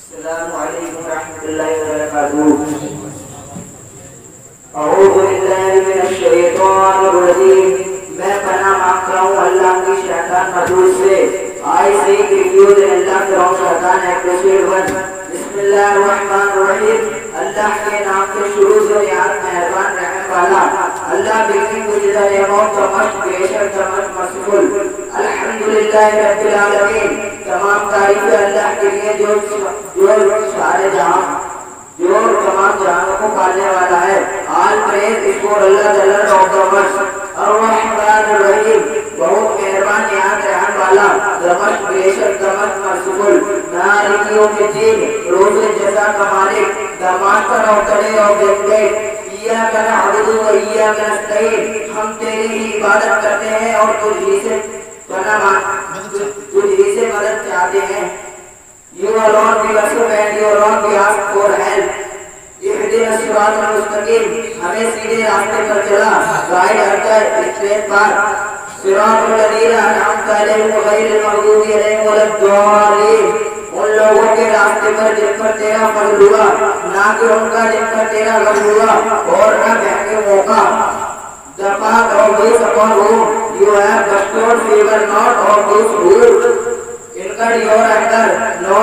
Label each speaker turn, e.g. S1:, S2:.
S1: السلام علیکم ورحمۃ اللہ وبرکاتہ۔ اعوذ باللہ من الشیطان الرجیم۔ میں پناہ مانگتا ہوں اللہ کی شیطان مردود سے۔ I seek refuge in Allah from Shaitan episode 1۔ بسم اللہ الرحمن الرحیم۔ اللہ کے نام سے شروع سے نہایت مہربان رحم والا۔ اللہ beginning with the name of the most gracious, the most merciful۔ الحمدللہ رب العالمین۔ تمام تعریف اللہ کے لیے جو سارے جہاں جو تمام جہانوں کو پالنے والا ہے۔ آل پریز اس کو اللہ تعالیٰ آف دا ورس۔ الرحمن الرحیم، بہت مہربان نہایت رحم والا۔ the most gracious, the most merciful۔ مالک یوم الدین، روز جزا کا مالک۔ the master of the day of judgment۔ ایاک نعبد و ایاک نستعین، ہم تیری ہی عبادت کرتے ہیں اور تجھ ہی سے مدد چاہتے ہیں۔ You alone we worship and you alone we ask for help۔ اهدنا الصراط المستقیم، ہمیں سیدھے راستے پر چلا، گائیڈ کرتا ہے اسٹریٹ پر۔ صراط الذین انعمت علیہم غیر المغضوب علیہم ولا الضالین، ان لوگوں کے راستے پر جن پر تیرا فضل ہوا، نہ کہ ان کا جن پر تیرا غضب ہوا، اور نہ بہنے موقع۔ The path of those upon whom you have bestowed favor, not of those who incurred your anger, no